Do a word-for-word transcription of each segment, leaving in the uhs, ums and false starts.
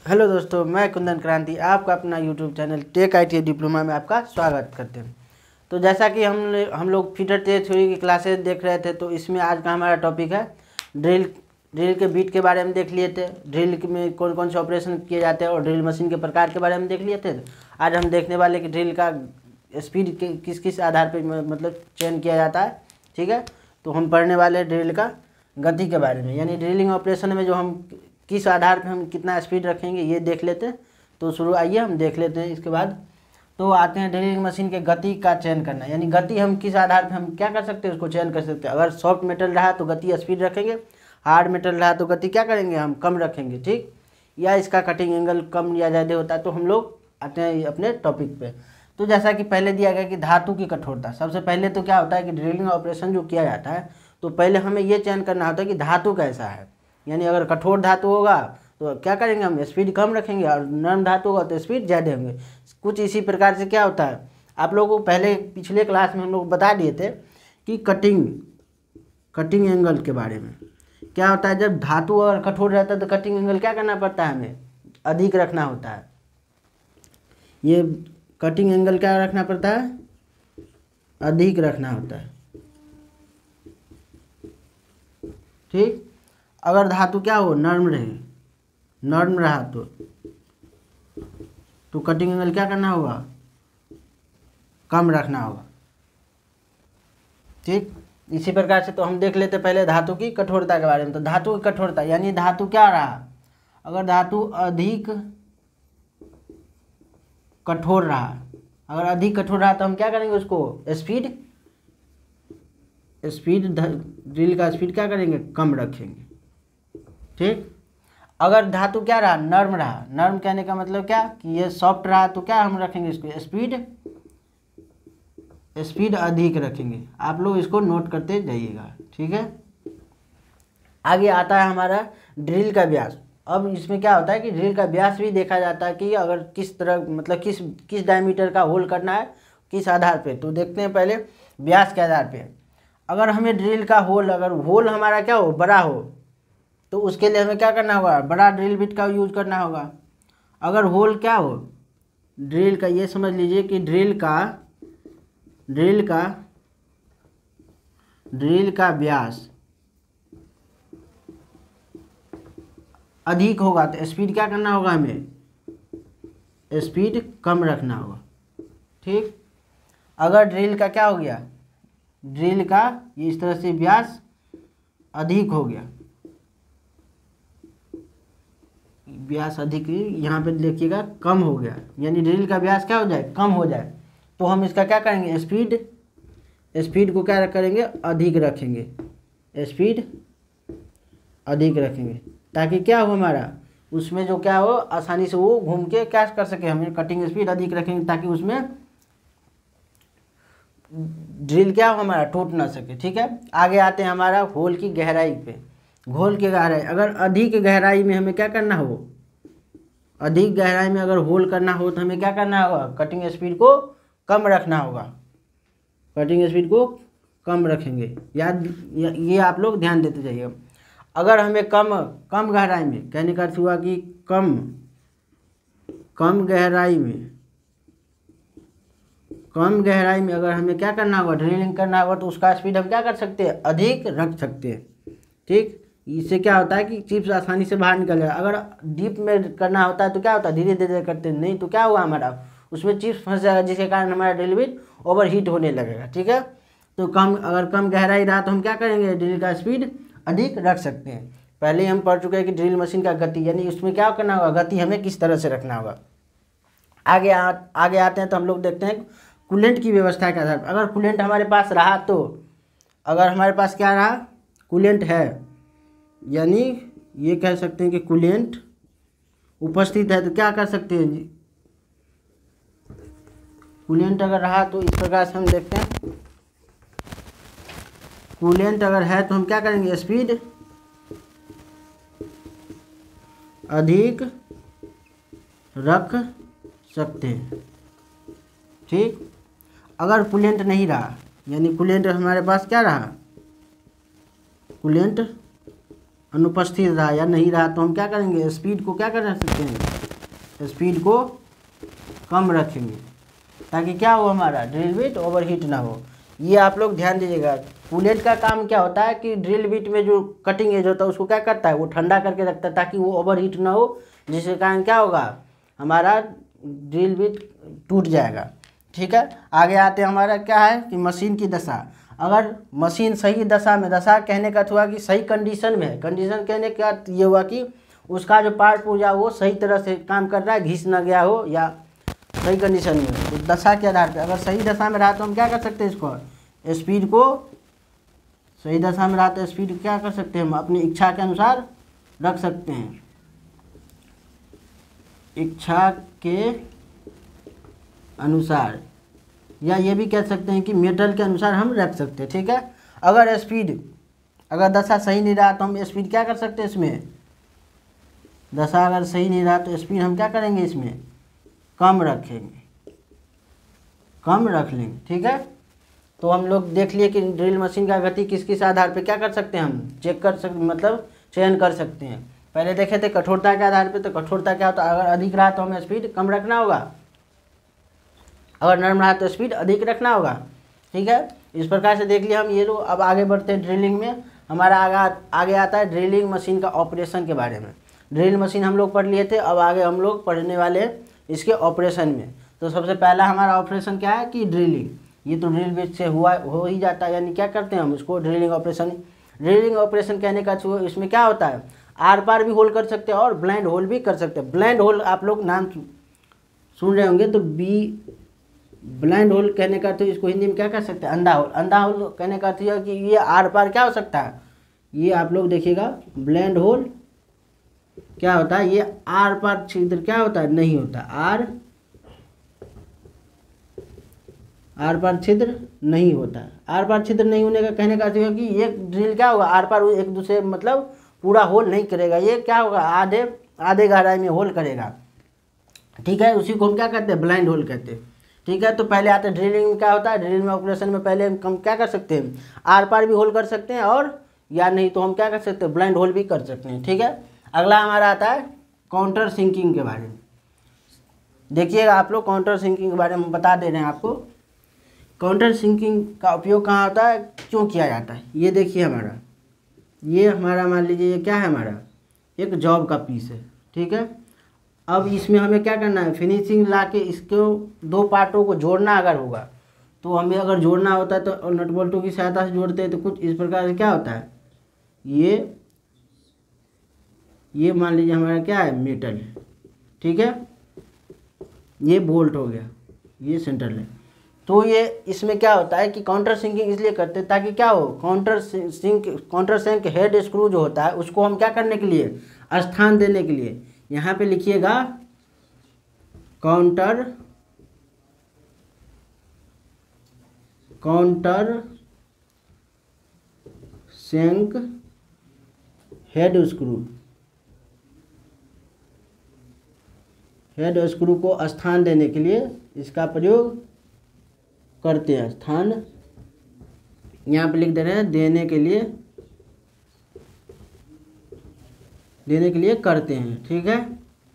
Hello दोस्तों, मैं कुंदन क्रांति आपका अपना YouTube channel tech I T diploma में आपका स्वागत करते हैं। तो जैसा कि हम हम लोग फीडर टेक थ्योरी की क्लासेस देख रहे थे, तो इसमें आज का हमारा टॉपिक है ड्रिल ड्रिल के बीट के बारे में देख लिए थे। ड्रिल में कौन कौन से ऑपरेशन किए जाते हैं और ड्रिल मशीन के प्रकार के बारे में देख लिए थे। आज हम देखने वाले कि ड्रिल का स्पीड किस किस आधार पर मतलब चयन किया जाता है। ठीक है, तो हम पढ़ने वाले ड्रिल का गति के बारे में, यानी ड्रिलिंग ऑपरेशन में जो हम किस आधार पे हम कितना स्पीड रखेंगे ये देख लेते हैं। तो शुरू आइए हम देख लेते हैं। इसके बाद तो आते हैं ड्रिलिंग मशीन के गति का चयन करना, यानी गति हम किस आधार पे हम क्या कर सकते हैं, उसको चयन कर सकते हैं। अगर सॉफ्ट मेटल रहा तो गति स्पीड रखेंगे, हार्ड मेटल रहा तो गति क्या करेंगे, हम कम रखेंगे। ठीक, या इसका कटिंग एंगल कम या ज़्यादा होता है। तो हम लोग आते हैं अपने टॉपिक पे। तो जैसा कि पहले दिया गया कि धातु की कठोरता, सबसे पहले तो क्या होता है कि ड्रिलिंग ऑपरेशन जो किया जाता है तो पहले हमें ये चयन करना होता है कि धातु कैसा है। यानी अगर कठोर धातु होगा तो क्या करेंगे, हम स्पीड कम रखेंगे, और नरम धातु होगा तो स्पीड ज़्यादा होंगे। कुछ इसी प्रकार से क्या होता है, आप लोगों को पहले पिछले क्लास में हम लोग बता दिए थे कि कटिंग कटिंग एंगल के बारे में। क्या होता है, जब धातु अगर कठोर रहता है तो कटिंग एंगल क्या करना पड़ता है, हमें अधिक रखना होता है। ये कटिंग एंगल क्या रखना पड़ता है, अधिक रखना होता है। ठीक, अगर धातु क्या हो, नर्म रहे, नर्म रहा तो तो कटिंग एंगल क्या करना होगा, कम रखना होगा। ठीक, इसी प्रकार से तो हम देख लेते पहले धातु की कठोरता के बारे में। तो धातु की कठोरता यानी धातु क्या रहा, अगर धातु अधिक कठोर रहा, अगर अधिक कठोर रहा तो हम क्या करेंगे, उसको स्पीड स्पीड ड्रिल का स्पीड क्या करेंगे, कम रखेंगे। ठीक, अगर धातु क्या रहा, नर्म रहा, नर्म कहने का मतलब क्या कि ये सॉफ्ट रहा तो क्या हम रखेंगे, इसको स्पीड स्पीड अधिक रखेंगे। आप लोग इसको नोट करते जाइएगा। ठीक है, आगे आता है हमारा ड्रिल का व्यास। अब इसमें क्या होता है कि ड्रिल का व्यास भी देखा जाता है कि अगर किस तरह मतलब किस किस डायमीटर का होल करना है, किस आधार पे। तो देखते हैं पहले व्यास के आधार पे। अगर हमें ड्रिल का होल, अगर होल हमारा क्या हो, बड़ा हो, तो उसके लिए हमें क्या करना होगा, बड़ा ड्रिल बिट का यूज करना होगा। अगर होल क्या हो, ड्रिल का, ये समझ लीजिए कि ड्रिल का ड्रिल का ड्रिल का व्यास अधिक होगा तो स्पीड क्या करना होगा, हमें स्पीड कम रखना होगा। ठीक, अगर ड्रिल का क्या हो गया, ड्रिल का ये इस तरह से व्यास अधिक हो गया, व्यास अधिक, यहाँ पे देखिएगा कम हो गया, यानी ड्रिल का व्यास क्या हो जाए, कम हो जाए, तो हम इसका क्या करेंगे, स्पीड स्पीड को क्या करेंगे, अधिक रखेंगे, स्पीड अधिक रखेंगे, ताकि क्या हो हमारा उसमें जो क्या हो आसानी से वो घूम के क्या कर सके। हमें कटिंग स्पीड अधिक रखेंगे ताकि उसमें ड्रिल क्या हो हमारा टूट ना सके। ठीक है, आगे आते हैं हमारा होल की गहराई पे। होल की गहराई, अगर अधिक गहराई में हमें क्या करना हो, अधिक गहराई में अगर होल करना हो तो हमें क्या करना होगा, कटिंग स्पीड को कम रखना होगा, कटिंग स्पीड को कम रखेंगे। याद ये आप लोग ध्यान देते जाइए। अगर हमें कम कम गहराई में, कहने का अर्थ हुआ कि कम कम गहराई में कम गहराई में अगर हमें क्या करना होगा, ड्रिलिंग करना होगा, तो उसका स्पीड हम क्या कर सकते हैं, अधिक रख सकते हैं। ठीक, इससे क्या होता है कि चिप्स आसानी से बाहर निकल जाएगा। अगर डीप में करना होता है तो क्या होता है, धीरे धीरे करते हैं, नहीं तो क्या हुआ हमारा उसमें चिप्स फंस जाएगा, जिसके कारण हमारा ड्रिल बिट ओवर हीट होने लगेगा। ठीक है, तो कम अगर कम गहराई रहा तो हम क्या करेंगे, ड्रिल का स्पीड अधिक रख सकते हैं। पहले हम पढ़ चुके हैं कि ड्रिल मशीन का गति, यानी उसमें क्या करना होगा, गति हमें किस तरह से रखना होगा। आगे आ, आगे आते हैं तो हम लोग देखते हैं कूलेंट की व्यवस्था के आधार पर। अगर कूलेंट हमारे पास रहा तो, अगर हमारे पास क्या रहा, कूलेंट है, यानी ये कह सकते हैं कि कूलेंट उपस्थित है, तो क्या कर सकते हैं जी, कूलेंट अगर रहा तो इस प्रकार से हम देखते हैं, कूलेंट अगर है तो हम क्या करेंगे, स्पीड अधिक रख सकते हैं। ठीक, अगर कूलेंट नहीं रहा, यानी कूलेंट हमारे पास क्या रहा, कूलेंट अनुपस्थित रहा या नहीं रहा तो हम क्या करेंगे, स्पीड को क्या कर सकते हैं, स्पीड को कम रखेंगे ताकि क्या हो, हमारा ड्रिल बिट ओवरहीट ना हो। ये आप लोग ध्यान दीजिएगा। कूलेंट का काम क्या होता है कि ड्रिल बिट में जो कटिंग एज होता है उसको क्या करता है, वो ठंडा करके रखता है ताकि वो ओवरहीट ना हो, जिसके कारण क्या होगा, हमारा ड्रिल बिट टूट जाएगा। ठीक है, आगे आते हैं, हमारा क्या है कि मशीन की दशा। अगर मशीन सही दशा में, दशा कहने का अर्थ हुआ कि सही कंडीशन में है, कंडीशन कहने का अर्थ ये हुआ कि उसका जो पार्ट पूजा वो सही तरह से काम कर रहा है, घिस ना गया हो या सही कंडीशन में। तो दशा के आधार पर अगर सही दशा में रहा तो हम क्या कर सकते हैं, इसको स्पीड को सही दशा में रहा तो स्पीड क्या कर सकते हैं, हम अपनी इच्छा के अनुसार रख सकते हैं, इच्छा के अनुसार, या ये भी कह सकते हैं कि मेटल के अनुसार हम रख सकते हैं। ठीक है, अगर स्पीड अगर दशा सही नहीं रहा तो हम स्पीड क्या कर सकते हैं, इसमें दशा अगर सही नहीं रहा तो स्पीड हम क्या करेंगे, इसमें कम रखेंगे, कम रख लेंगे। ठीक है, तो हम लोग देख लिए कि ड्रिल मशीन का गति किस किस आधार पे क्या कर सकते हैं, हम चेक कर सकते, मतलब चयन कर सकते हैं। पहले देखे थे कठोरता के आधार पे, तो कठोरता क्या होता है, अगर अधिक रहा तो हमें स्पीड कम रखना होगा, अगर नरम रहा तो स्पीड अधिक रखना होगा। ठीक है, इस प्रकार से देख लिया हम ये लोग। अब आगे बढ़ते हैं ड्रिलिंग में। हमारा आगे आगे आता है ड्रिलिंग मशीन का ऑपरेशन के बारे में। ड्रिल मशीन हम लोग पढ़ लिए थे, अब आगे हम लोग पढ़ने वाले हैं इसके ऑपरेशन में। तो सबसे पहला हमारा ऑपरेशन क्या है कि ड्रिलिंग। ये तो ड्रिल बिट से हुआ हो ही जाता है, यानी क्या करते हैं हम उसको ड्रिलिंग ऑपरेशन। ड्रिलिंग ऑपरेशन कहने का इसमें क्या होता है, आर पार भी होल कर सकते हैं और ब्लाइंड होल भी कर सकते हैं। ब्लाइंड होल आप लोग नाम सुन रहे होंगे, तो बी ब्लाइंड होल कहने का तो इसको हिंदी में क्या कह सकते हैं, अंधा होल। अंधा होल कहने का अर्थ यह कि ये आर पार क्या हो सकता है, ये आप लोग देखिएगा ब्लाइंड होल क्या होता है, ये आर पार छिद्र क्या होता है, नहीं होता, आर आर पार छिद्र नहीं होता। आर पार छिद्र नहीं होने का कहने का अर्थ है कि ये ड्रिल क्या होगा, आर पार एक दूसरे मतलब पूरा होल नहीं करेगा, ये क्या होगा, आधे आधे गहराई में होल करेगा। ठीक है, उसी को हम क्या कहते हैं, ब्लाइंड होल कहते हैं। ठीक है, तो पहले आते हैं ड्रिलिंग में क्या होता है। ड्रिलिंग में ऑपरेशन में पहले हम क्या कर सकते हैं, आर पार भी होल कर सकते हैं, और या नहीं तो हम क्या कर सकते हैं, ब्लाइंड होल भी कर सकते हैं। ठीक है, अगला हमारा आता है काउंटर सिंकिंग के बारे में। देखिएगा आप लोग, काउंटर सिंकिंग के बारे में बता दे रहे हैं आपको। काउंटर सिंकिंग का उपयोग कहाँ होता है, क्यों किया जाता है, ये देखिए हमारा ये हमारा मान लीजिए ये क्या है, हमारा एक जॉब का पीस है। ठीक है, अब इसमें हमें क्या करना है, फिनिशिंग ला के इसको दो पार्टों को जोड़ना अगर होगा, तो हमें अगर जोड़ना होता है तो नट बोल्टों की सहायता से जोड़ते हैं। तो कुछ इस प्रकार से क्या होता है, ये ये मान लीजिए हमारा क्या है, मेटल। ठीक है, ये बोल्ट हो गया, ये सेंटर है। तो ये इसमें क्या होता है कि काउंटर सिंकिंग इसलिए करते हैं ताकि क्या हो, countersink countersink head screw जो होता है उसको हम क्या करने के लिए, स्थान देने के लिए, यहाँ पे लिखिएगा counter countersink head screw head screw को स्थान देने के लिए इसका प्रयोग करते हैं। स्थान यहाँ पे लिख दे रहे हैं, देने के लिए देने के लिए करते हैं। ठीक है,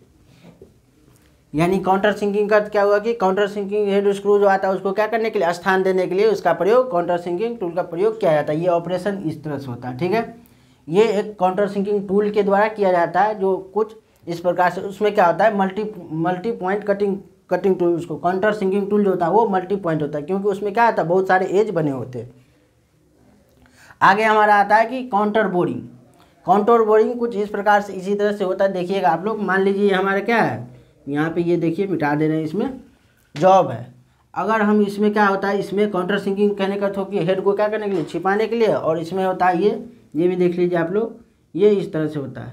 यानी काउंटर सिंकिंग का क्या हुआ कि काउंटर सिंकिंग हेड स्क्रू जो आता है उसको क्या करने के लिए, स्थान देने के लिए उसका प्रयोग काउंटर सिंकिंग टूल का प्रयोग किया जाता है। ये ऑपरेशन इस तरह से होता है। ठीक है, ये एक काउंटर सिंकिंग टूल के द्वारा किया जाता है, जो कुछ इस प्रकार से। उसमें क्या होता है, multi multi point cutting cutting tool, उसको काउंटर सिंकिंग टूल जो होता है वो मल्टी पॉइंट होता है, क्योंकि उसमें क्या आता है, बहुत सारे एज बने होते हैं। आगे हमारा आता है कि काउंटर बोरिंग। काउंटर बोरिंग कुछ इस प्रकार से इसी तरह से होता है। देखिएगा आप लोग, मान लीजिए हमारा क्या है, यहाँ पे ये देखिए मिटा दे रहे हैं, इसमें जॉब है। अगर हम इसमें क्या होता है, इसमें काउंटर सिंकिंग कहने का तो हेड को क्या करने के लिए, छिपाने के लिए, और इसमें होता है ये ये भी देख लीजिए आप लोग, ये इस तरह से होता है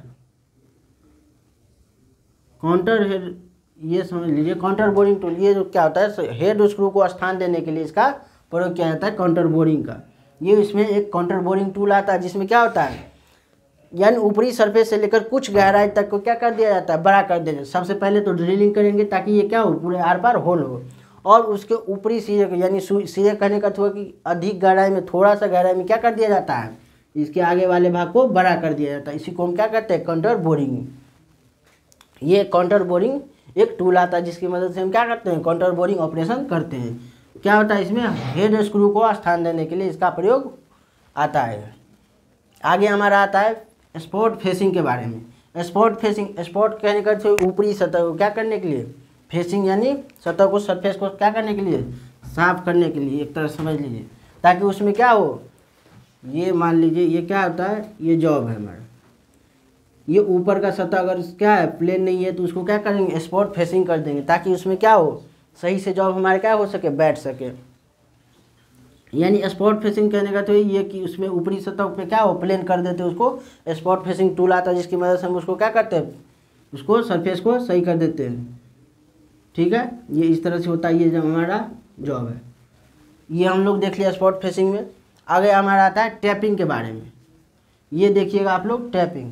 काउंटर हेड। ये समझ लीजिए काउंटर बोरिंग टूल, ये जो क्या होता है, हेड स्क्रू को स्थान देने के लिए इसका प्रयोग किया जाता है काउंटर बोरिंग का। ये इसमें एक काउंटर बोरिंग टूल आता है, जिसमें क्या होता है, यानी ऊपरी सरफेस से लेकर कुछ गहराई तक को क्या कर दिया जाता है, बड़ा कर दिया जाता है। सबसे पहले तो ड्रिलिंग करेंगे ताकि ये क्या हो, पूरे आर पार होल हो, और उसके ऊपरी सिरे यानी सिरे कहने का था कि अधिक गहराई में, थोड़ा सा गहराई में क्या कर दिया जाता है, इसके आगे वाले भाग को बड़ा कर दिया जाता है। इसी को हम क्या करते हैं, काउंटर बोरिंग। ये काउंटर बोरिंग एक टूल आता है जिसकी मदद से हम क्या करते हैं, काउंटर बोरिंग ऑपरेशन करते हैं। क्या होता है इसमें, हेड स्क्रू को स्थान देने के लिए इसका प्रयोग आता है। आगे हमारा आता है स्पॉट फेसिंग के बारे में। स्पॉट फेसिंग, स्पॉट कहने का अर्थ ऊपरी सतह को क्या करने के लिए, फेसिंग यानी सतह को, सरफेस को क्या करने के लिए, साफ करने के लिए, एक तरह समझ लीजिए, ताकि उसमें क्या हो, ये मान लीजिए ये क्या होता है, ये जॉब है हमारा, ये ऊपर का सतह अगर क्या है प्लेन नहीं है तो उसको क्या करेंगे, स्पॉट फेसिंग कर देंगे, ताकि उसमें क्या हो, सही से जॉब हमारे क्या हो सके, बैठ सके। यानी स्पॉट फेसिंग कहने का तो ये कि उसमें ऊपरी सतह पे क्या हो, प्लेन कर देते हैं उसको। स्पॉट फेसिंग टूल आता है जिसकी मदद से हम उसको क्या करते हैं, उसको सरफेस को सही कर देते हैं। ठीक है, ये इस तरह से होता है, ये जो हमारा जॉब है, ये हम लोग देख लिया स्पॉट फेसिंग में। आगे हमारा आता है टैपिंग के बारे में। ये देखिएगा आप लोग, टैपिंग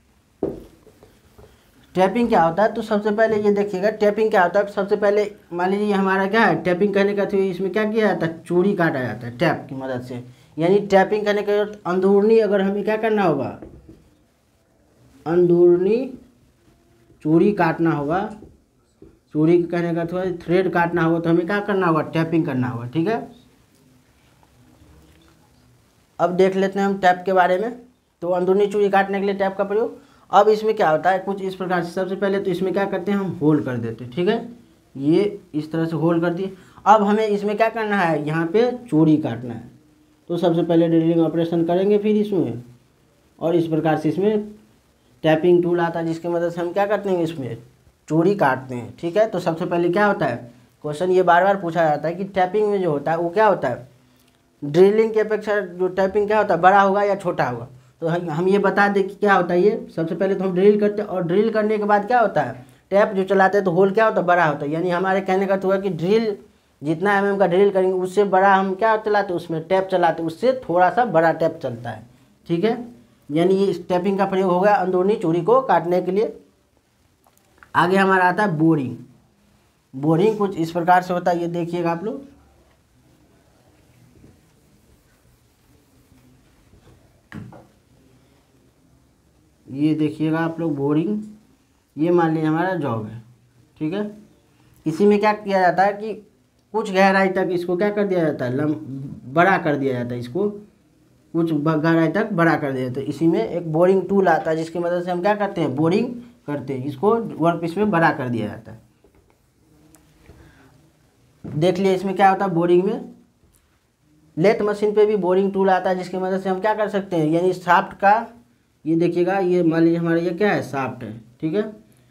टैपिंग क्या होता है, तो सबसे पहले ये देखिएगा टैपिंग क्या होता है। सबसे पहले मान लीजिए हमारा क्या है, टैपिंग करने का तो इसमें क्या किया जाता है, चूड़ी काटा जाता है टैप की मदद से। यानी टैपिंग करने के अंदरूनी अगर हमें क्या करना होगा, अंदरूनी चूड़ी काटना होगा, चूड़ी कहने का थोड़ा थ्रेड काटना होगा, तो हमें क्या करना होगा, टैपिंग करना होगा। ठीक है, अब देख लेते हैं हम टैप के बारे में। तो अंदरूनी चूड़ी काटने के लिए टैप का प्रयोग। अब इसमें क्या होता है, कुछ इस प्रकार से, सबसे पहले तो इसमें क्या करते हैं, हम होल कर देते हैं। ठीक है, ये इस तरह से होल कर दिए। अब हमें इसमें क्या करना है, यहाँ पे चूड़ी काटना है, तो सबसे पहले ड्रिलिंग ऑपरेशन करेंगे फिर इसमें, और इस प्रकार से इसमें टैपिंग टूल आता है जिसकी मदद से हम क्या करते हैं, इसमें चूड़ी काटते हैं। ठीक है, तो सबसे पहले क्या होता है, क्वेश्चन ये बार बार पूछा जाता है कि टैपिंग में जो होता है वो क्या होता है, ड्रिलिंग की अपेक्षा जो टैपिंग क्या होता है, बड़ा होगा या छोटा होगा। तो हम ये बता दें कि क्या होता है ये। सबसे पहले तो हम ड्रिल करते हैं, और ड्रिल करने के बाद क्या होता है, टैप जो चलाते हैं तो होल क्या होता है, बड़ा होता है। यानी हमारे कहने का तो है कि ड्रिल जितना एम एम का ड्रिल करेंगे उससे बड़ा हम क्या चलाते हैं, उसमें टैप चलाते हैं, उससे थोड़ा सा बड़ा टैप चलता है। ठीक है, यानी ये टैपिंग का प्रयोग हो गया अंदरूनी चूड़ी को काटने के लिए। आगे हमारा आता है बोरिंग। बोरिंग कुछ इस प्रकार से होता है, ये देखिएगा आप लोग, ये देखिएगा आप लोग बोरिंग, ये मान लीजिए हमारा जॉब है। ठीक है, इसी में क्या किया जाता है कि कुछ गहराई तक इसको क्या कर दिया जाता है, लम बड़ा कर दिया जाता है, इसको कुछ गहराई तक बड़ा कर दिया जाता है। इसी में एक बोरिंग टूल आता है जिसकी मदद से हम क्या करते हैं, बोरिंग करते हैं, इसको वर्क पीस में बड़ा कर दिया जाता है। देख लिए इसमें क्या होता है, बोरिंग में लेथ मशीन पे भी बोरिंग टूल आता है जिसकी मदद से हम क्या कर सकते हैं, यानी शाफ्ट का, ये देखिएगा, ये मान लीजिए हमारा ये क्या है, शाफ्ट है। ठीक है,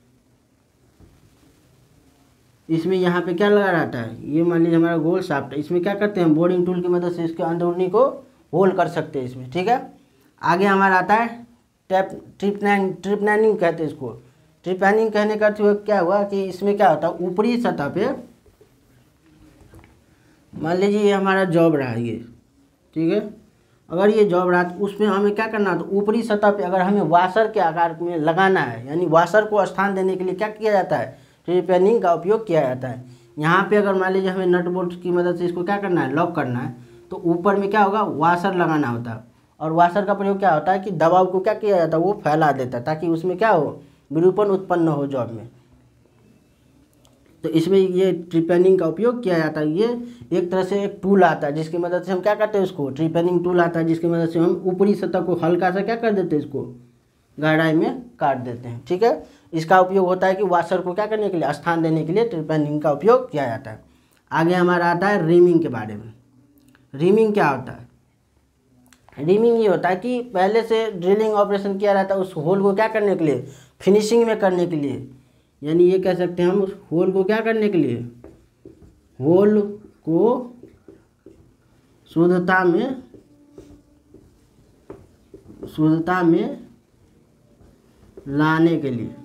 इसमें यहाँ पे क्या लगा रहता है, ये मान लीजिए हमारा गोल शाफ्ट है। इसमें क्या करते हैं, बोरिंग टूल की मदद से इसके अंदरूनी को होल कर सकते हैं इसमें। ठीक है, आगे हमारा आता है टैप ट्रिपनैनिंग। ट्रिपनैनिंग कहते हैं इसको। ट्रिपैनिंग कहने का अर्थ क्या हुआ कि इसमें क्या होता है, ऊपरी सतह पे मान लीजिए ये हमारा जॉब रहा ये। ठीक है, अगर ये जॉब रहा तो उसमें हमें क्या करना है, तो ऊपरी सतह पे अगर हमें वाशर के आकार में लगाना है, यानी वाशर को स्थान देने के लिए क्या किया जाता है, ट्रिपैनिंग का उपयोग किया जाता है। यहाँ पे अगर मान लीजिए हमें नट बोल्ट की मदद से इसको क्या करना है, लॉक करना है, तो ऊपर में क्या होगा, वाशर लगाना होता है। और वाशर का प्रयोग क्या होता है कि दबाव को क्या किया जाता है, वो फैला देता है, ताकि उसमें क्या हो, विरूपण उत्पन्न हो जॉब में। तो इसमें ये ट्रिपैनिंग का उपयोग किया जाता है। ये एक तरह से एक टूल आता है जिसकी मदद से हम क्या करते हैं, उसको ट्रिपैनिंग टूल आता है जिसकी मदद से हम ऊपरी सतह को हल्का सा क्या कर देते हैं, इसको गहराई में काट देते हैं। ठीक है, इसका उपयोग होता है कि वाशर को क्या करने के लिए, स्थान देने के लिए ट्रिपैनिंग का उपयोग किया जाता है। आगे हमारा आता है रीमिंग के बारे में। रीमिंग क्या होता है, रीमिंग ये होता है कि पहले से ड्रिलिंग ऑपरेशन किया रहता है उस होल को क्या करने के लिए, फिनिशिंग में करने के लिए। यानी ये कह सकते हैं हम उस होल को क्या करने के लिए, होल को शुद्धता में शुद्धता में लाने के लिए।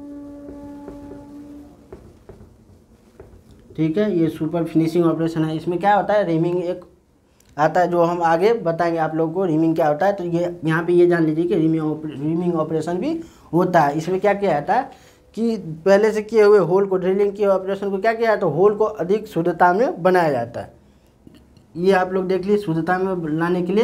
ठीक है, ये सुपर फिनिशिंग ऑपरेशन है। इसमें क्या होता है, रीमिंग एक आता है जो हम आगे बताएंगे आप लोगों को रीमिंग क्या होता है। तो ये यहाँ पे ये जान लीजिए कि रीमिंग रीमिंग ऑपरेशन भी होता है। इसमें क्या किया जाता है कि पहले से किए हुए होल को, ड्रिलिंग किए ऑपरेशन को क्या किया जाता है, होल को अधिक शुद्धता में बनाया जाता है। ये आप लोग देख लीजिए, शुद्धता में लाने के लिए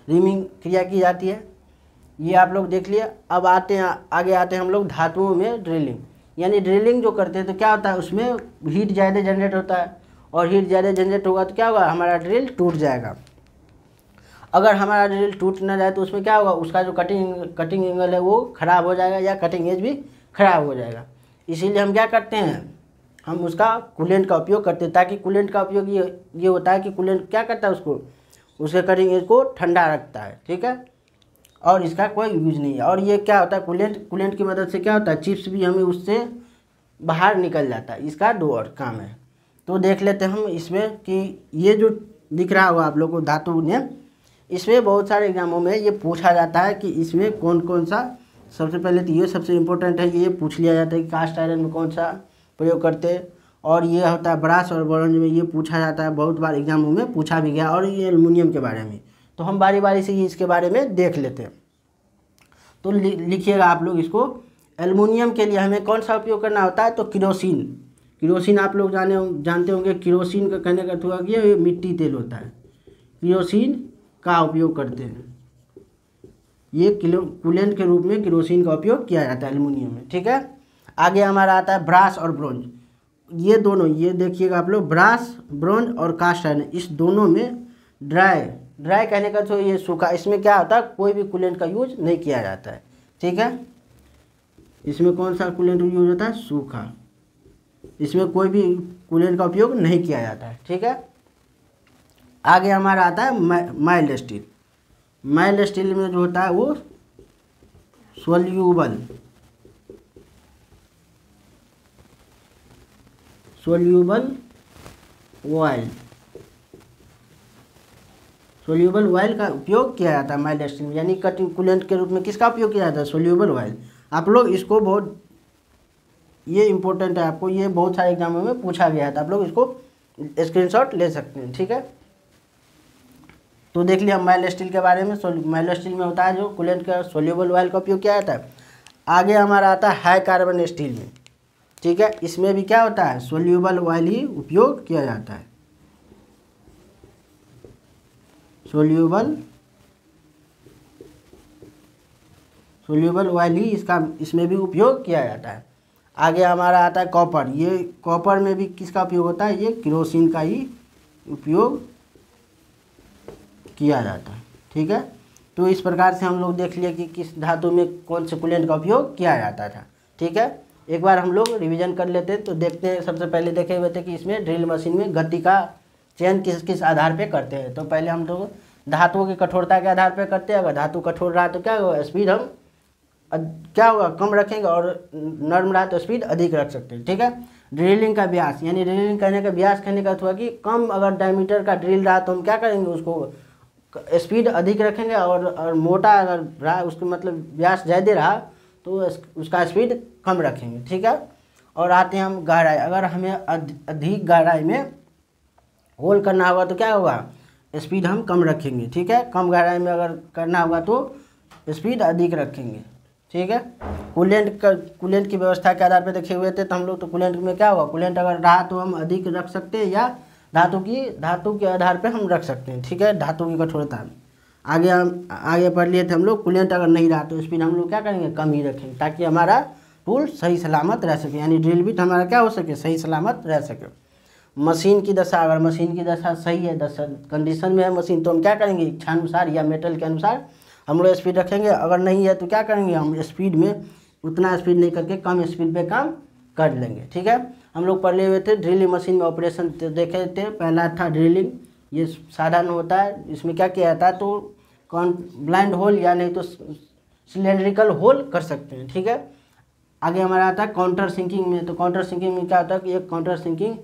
रिमिंग क्रिया की जाती है, ये आप लोग देख लिया। अब आते हैं आगे आते हैं हम लोग धातुओं में ड्रिलिंग, यानी ड्रिलिंग जो करते हैं तो क्या होता है, उसमें हीट ज़्यादा जनरेट होता है, और हीट ज़्यादा जनरेट होगा तो क्या होगा, हमारा ड्रिल टूट जाएगा। अगर हमारा ड्रिल टूट ना जाए तो उसमें क्या होगा, उसका जो कटिंग कटिंग एंगल है वो ख़राब हो जाएगा, या कटिंग एज भी ख़राब हो जाएगा। इसीलिए हम क्या करते हैं, हम उसका कूलेंट का उपयोग करते हैं, ताकि कूलेंट का उपयोग ये ये होता है कि कूलेंट क्या करता है, उसको उसके कटिंग एज को ठंडा रखता है, ठीक है, और इसका कोई यूज नहीं है। और ये क्या होता है, कूलेंट कूलेंट की मदद से क्या होता है, चिप्स भी हमें उससे बाहर निकल जाता है, इसका दो और काम है। तो देख लेते हैं हम इसमें कि ये जो दिख रहा होगा आप लोग को धातु ने, इसमें बहुत सारे एग्जामों में ये पूछा जाता है कि इसमें कौन कौन सा, सबसे पहले तो ये सबसे इम्पोर्टेंट है, ये पूछ लिया जाता है कि कास्ट आयरन में कौन सा प्रयोग करते हैं, और ये होता है ब्रास और ब्रॉन्ज में, ये पूछा जाता है, बहुत बार एग्जामों में पूछा भी गया, और ये एल्युमिनियम के बारे में। तो हम बारी बारी से इसके बारे में देख लेते हैं। तो लिखिएगा आप लोग इसको, एल्युमिनियम के लिए हमें कौन सा उपयोग करना होता है, तो किरोसिन। किरोसिन आप लोग जाने जानते होंगे, किरोसिन का कहने का अर्थ हुआ कि ये मिट्टी तेल होता है, किरोसिन का उपयोग करते हैं, ये किलो कूलेंट के रूप में किरोसिन का उपयोग किया जाता है एल्युमिनियम में, ठीक है। आगे हमारा आता है ब्रास और ब्रोंज, ये दोनों, ये देखिएगा आप लोग, ब्रास ब्रोंज और कास्ट आयरन, इस दोनों में ड्राई ड्राई कहने का तो ये सूखा, इसमें क्या होता है, कोई भी कूलेंट का यूज नहीं किया जाता है, ठीक है। इसमें कौन सा कूलेंट यूज होता है, सूखा, इसमें कोई भी कूलेंट का उपयोग नहीं किया जाता है, ठीक है। आगे हमारा आता है माइल्ड स्टील। माइल्ड स्टील में जो होता है वो soluble soluble oil soluble oil का उपयोग किया जाता है माइल्ड स्टील में, यानी कटिंग कूलेंट के रूप में किसका उपयोग किया जाता है, सोल्यूबल ऑयल। आप लोग इसको बहुत, ये इंपॉर्टेंट है आपको, ये बहुत सारे एग्जामों में पूछा गया था, आप लोग इसको स्क्रीनशॉट ले सकते हैं, ठीक है। तो देख लिया माइल्ड स्टील के बारे में। माइल्ड स्टील में होता है जो कूलेंट का सोल्यूबल ऑयल का उपयोग किया जाता है। आगे हमारा आता है हाई कार्बन स्टील में, ठीक है, इसमें भी क्या होता है, सोल्यूबल ऑयल ही उपयोग किया जाता है, सोल्यूबल सोल्यूबल ऑयल ही इसका इसमें भी उपयोग किया जाता है। आगे हमारा आता है कॉपर, ये कॉपर में भी किसका उपयोग होता है, ये किरोसिन का ही उपयोग किया जाता है, ठीक है। तो इस प्रकार से हम लोग देख लिए कि किस धातु में कौन से कूलेंट का उपयोग किया जाता था, ठीक है। एक बार हम लोग रिवीजन कर लेते हैं। तो देखते हैं, सबसे पहले देखे हुए थे कि इसमें ड्रिल मशीन में गति का चयन किस किस आधार पे करते हैं। तो पहले हम लोग धातुओं की कठोरता के आधार पे करते हैं। अगर धातु कठोर रहा तो क्या होगा, स्पीड हम क्या होगा, कम रखेंगे, और नर्म रहा तो स्पीड अधिक रख सकते हैं, ठीक है। ड्रिलिंग का व्यास, यानी ड्रिलिंग करने का व्यास कहने का हुआ कि कम अगर डायमीटर का ड्रिल रहा तो हम क्या करेंगे, उसको स्पीड अधिक रखेंगे, और, और मोटा अगर रहा, उसको मतलब व्यास ज़्यादा रहा तो उसका स्पीड कम रखेंगे, ठीक है। और आते हैं हम गहराई, अगर हमें अधिक गहराई में होल करना होगा तो क्या होगा, स्पीड हम कम रखेंगे, ठीक है। कम गहराई में अगर करना होगा तो स्पीड अधिक रखेंगे, ठीक है। कूलेंट का कूलेंट की व्यवस्था के आधार पर देखे हुए थे तो हम लोग, तो कूलेंट में क्या होगा, कूलेंट अगर रहा तो हम अधिक रख सकते हैं, या धातु की धातु के आधार पे हम रख सकते हैं, ठीक है, धातु की कठोरता। आगे हम आगे पढ़ लिए थे हम लोग, कूलेंट अगर नहीं रहा तो स्पीड हम लोग क्या करेंगे, कम ही रखेंगे, ताकि हमारा टूल सही सलामत रह सके, यानी ड्रिल बिट हमारा क्या हो सके, सही सलामत रह सके। मशीन की दशा, अगर मशीन की दशा सही है, दशा कंडीशन में है मशीन, तो हम क्या करेंगे, इच्छा अनुसार या मेटल के अनुसार हम लोग स्पीड रखेंगे। अगर नहीं है तो क्या करेंगे, हम स्पीड में उतना स्पीड नहीं करके कम स्पीड पे काम कर लेंगे, ठीक है। हम लोग पढ़े हुए थे ड्रिलिंग मशीन में ऑपरेशन देखे थे। पहला था ड्रिलिंग, ये साधारण होता है, इसमें क्या किया जाता है, तो कौन ब्लाइंड होल या नहीं तो सिलेंड्रिकल होल कर सकते हैं, ठीक है। आगे हमारा आता है काउंटर सिंकिंग में। तो काउंटर सिंकिंग में क्या होता है कि एक काउंटर सिंकिंग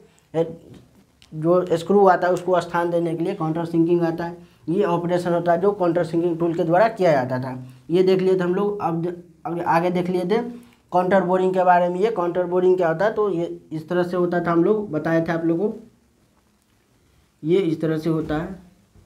जो स्क्रू आता है उसको स्थान देने के लिए काउंटर सिंकिंग आता है। ये ऑपरेशन होता है जो काउंटर सिंकिंग टूल के द्वारा किया जाता था। ये देख लिए थे हम लोग। अब आगे देख लिए थे काउंटर बोरिंग के बारे में। ये काउंटर बोरिंग क्या होता है, तो ये इस तरह से होता था, हम लोग बताए थे आप लोगों को, ये इस तरह से होता है,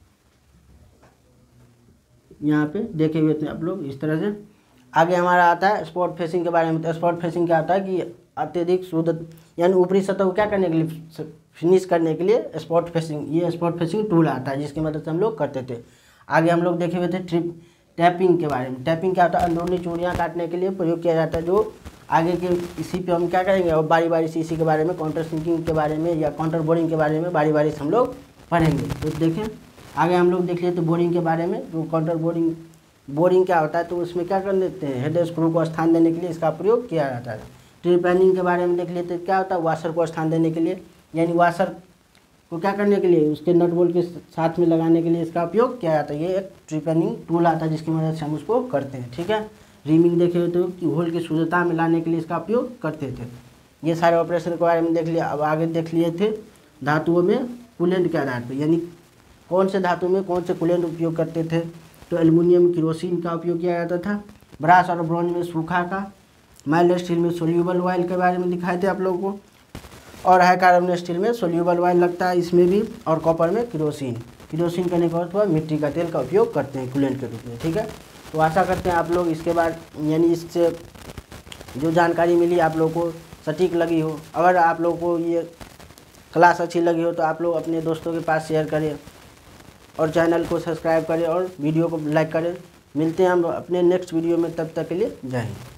यहाँ पे देखे हुए थे आप लोग इस तरह से। आगे हमारा आता है स्पॉट फेसिंग के बारे में। तो स्पॉट फेसिंग क्या होता है कि अत्यधिक शुद्ध यानी ऊपरी सतह को क्या करने के लिए, फिनिश करने के लिए स्पॉट फेसिंग, ये स्पॉट फेसिंग टूल आता है जिसकी मदद से हम लोग करते थे। आगे हम लोग देखे हुए थे ट्रिप टैपिंग के बारे में। टैपिंग क्या होता है, अंदरूनी चूड़ियाँ काटने के लिए प्रयोग किया जाता है, जो आगे के इसी पे हम क्या करेंगे और बारी बारी से इसी के बारे में काउंटर सिंकिंग के बारे में या काउंटर बोरिंग के बारे में बारी बारी से हम लोग पढ़ेंगे। तो देखें आगे हम लोग देख लेते बोरिंग के बारे में। जो काउंटर बोरिंग बोरिंग क्या होता है, तो उसमें क्या कर लेते हैं, हेड स्क्रू को स्थान देने के लिए इसका प्रयोग किया जाता है। ट्रिपैनिंग के बारे में देख लेते हैं, क्या होता है, वाशर को स्थान देने के लिए, यानी वाशर को क्या करने के लिए, उसके नट बोल्ट के साथ में लगाने के लिए इसका उपयोग किया जाता है। ये एक ट्रिपैनिंग टूल आता है जिसकी मदद से हम उसको करते हैं, ठीक है। रीमिंग देखे हुए तो कि होल की शुद्धता में लाने के लिए इसका उपयोग करते थे। ये सारे ऑपरेशन के बारे में देख लिया। अब आगे देख लिए थे धातुओं में कूलेंट के आधार पर, यानी कौन से धातु में कौन से कूलेंट उपयोग करते थे। तो एल्युमिनियम किरोसिन का उपयोग किया जाता था, ब्रास और ब्रॉन्ज में सूखा का, माइल्ड स्टील में सोल्यूबल ऑयल के बारे में दिखाए थे आप लोगों को, और हाई कार्बन स्टील में सोल्यूबल ऑयल लगता है इसमें भी, और कॉपर में किरोसिन। किरोसिन करने के बाद मिट्टी का तेल का उपयोग करते हैं कूलेंट के रूप में, ठीक है। तो आशा करते हैं आप लोग इसके बाद यानी इससे जो जानकारी मिली आप लोगों को सटीक लगी हो। अगर आप लोगों को ये क्लास अच्छी लगी हो तो आप लोग अपने दोस्तों के पास शेयर करें और चैनल को सब्सक्राइब करें और वीडियो को लाइक करें। मिलते हैं हम अपने नेक्स्ट वीडियो में, तब तक के लिए जय हिंद।